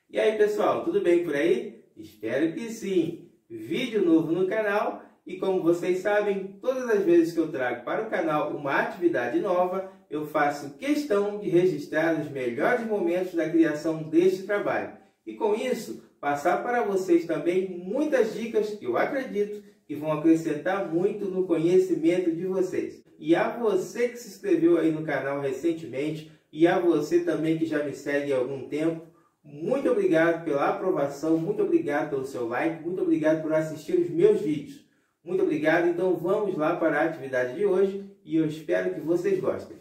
E aí pessoal, tudo bem por aí? Espero que sim! Vídeo novo no canal e como vocês sabem, todas as vezes que eu trago para o canal uma atividade nova, eu faço questão de registrar os melhores momentos da criação deste trabalho. E com isso, passar para vocês também muitas dicas que eu acredito que vão acrescentar muito no conhecimento de vocês. E a você que se inscreveu aí no canal recentemente e a você também que já me segue há algum tempo, muito obrigado pela aprovação, muito obrigado pelo seu like, muito obrigado por assistir os meus vídeos. Muito obrigado, então vamos lá para a atividade de hoje e eu espero que vocês gostem.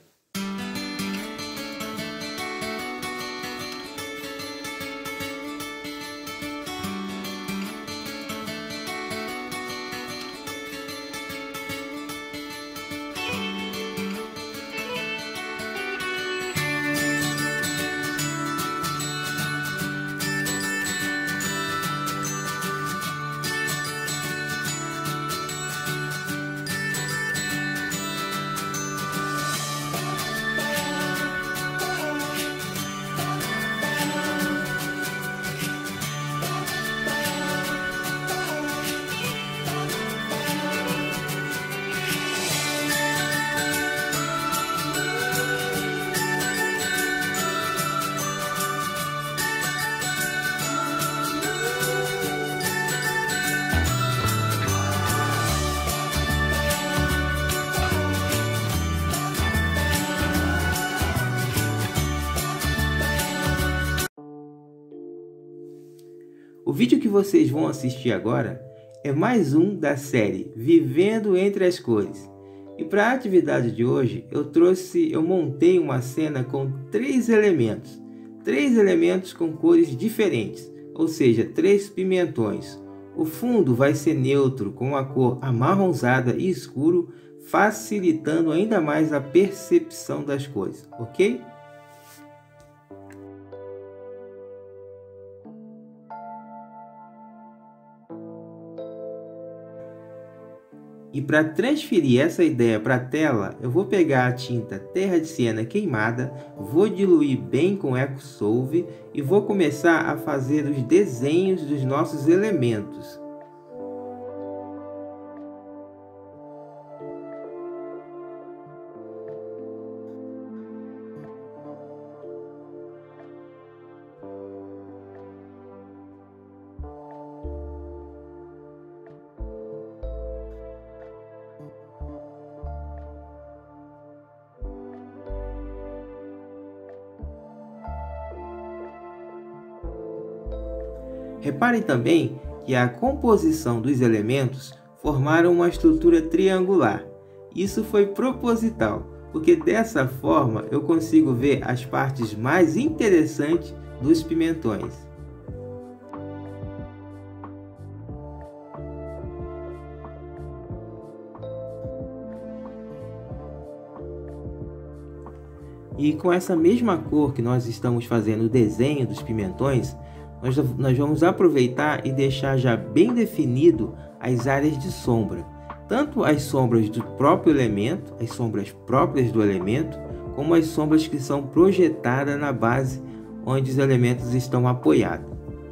O vídeo que vocês vão assistir agora é mais um da série Vivendo entre as Cores. E para a atividade de hoje eu montei uma cena com três elementos com cores diferentes, ou seja, 3 pimentões. O fundo vai ser neutro com a cor amarronzada e escuro, facilitando ainda mais a percepção das cores, ok? E para transferir essa ideia para a tela, eu vou pegar a tinta Terra de Siena queimada, vou diluir bem com EcoSolve e vou começar a fazer os desenhos dos nossos elementos. Reparem também que a composição dos elementos formaram uma estrutura triangular. Isso foi proposital, porque dessa forma eu consigo ver as partes mais interessantes dos pimentões. E com essa mesma cor que nós estamos fazendo o desenho dos pimentões, nós vamos aproveitar e deixar já bem definido as áreas de sombra. Tanto as sombras do próprio elemento, as sombras próprias do elemento, como as sombras que são projetadas na base onde os elementos estão apoiados.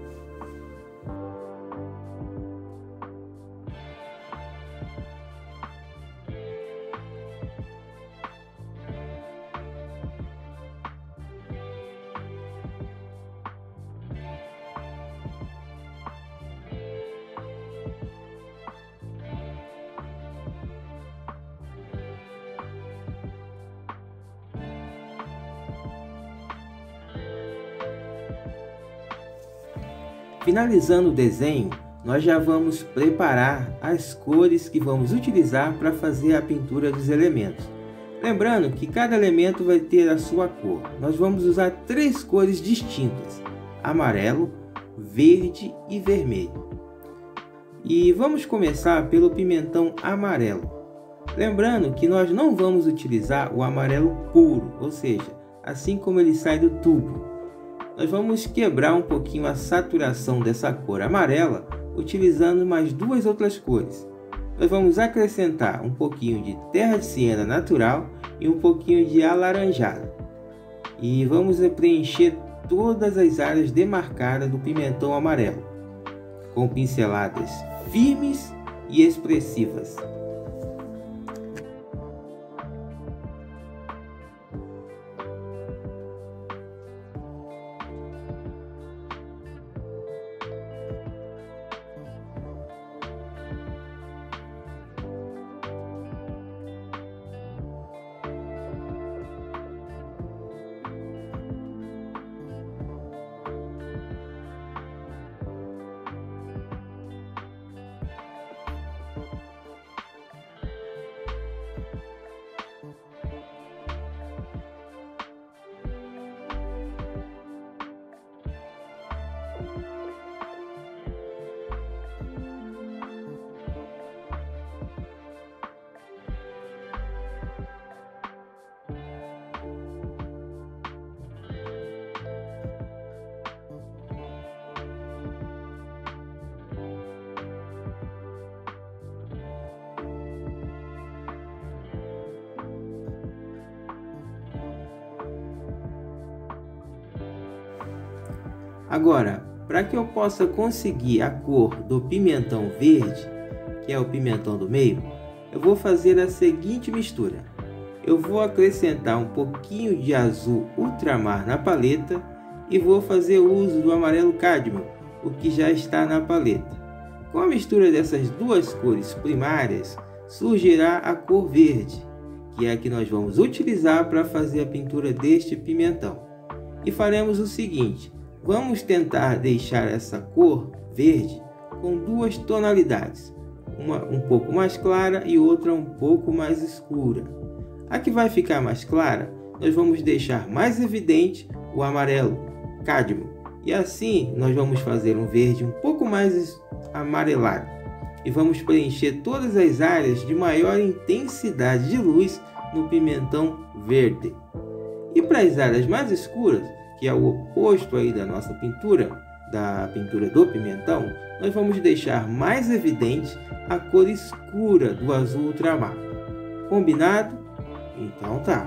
Finalizando o desenho, nós já vamos preparar as cores que vamos utilizar para fazer a pintura dos elementos. Lembrando que cada elemento vai ter a sua cor. Nós vamos usar 3 cores distintas: amarelo, verde e vermelho. E vamos começar pelo pimentão amarelo. Lembrando que nós não vamos utilizar o amarelo puro, ou seja, assim como ele sai do tubo. Nós vamos quebrar um pouquinho a saturação dessa cor amarela utilizando mais 2 outras cores. Nós vamos acrescentar um pouquinho de Terra de Siena natural e um pouquinho de alaranjado. E vamos preencher todas as áreas demarcadas do pimentão amarelo, com pinceladas firmes e expressivas. Agora, para que eu possa conseguir a cor do pimentão verde, que é o pimentão do meio, eu vou fazer a seguinte mistura. Eu vou acrescentar um pouquinho de azul ultramar na paleta e vou fazer uso do amarelo cádmio, o que já está na paleta. Com a mistura dessas duas cores primárias, surgirá a cor verde, que é a que nós vamos utilizar para fazer a pintura deste pimentão. E faremos o seguinte: vamos tentar deixar essa cor verde com duas tonalidades, uma um pouco mais clara e outra um pouco mais escura. A que vai ficar mais clara, nós vamos deixar mais evidente o amarelo cádmio, e assim nós vamos fazer um verde um pouco mais amarelado e vamos preencher todas as áreas de maior intensidade de luz no pimentão verde. E para as áreas mais escuras, que é o oposto aí da nossa pintura, da pintura do pimentão, nós vamos deixar mais evidente a cor escura do azul ultramar. Combinado? Então tá.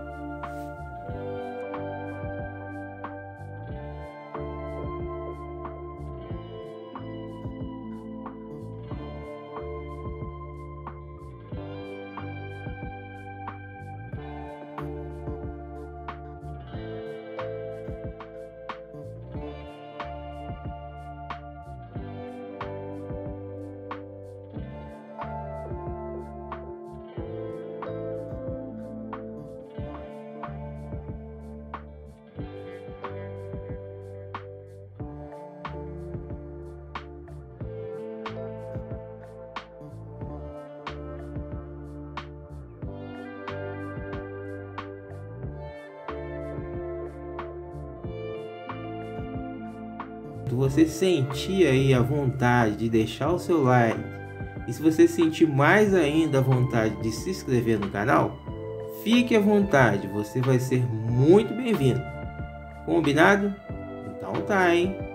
Se você sentir aí a vontade de deixar o seu like, e se você sentir mais ainda a vontade de se inscrever no canal, fique à vontade, você vai ser muito bem-vindo. Combinado? Então tá, hein?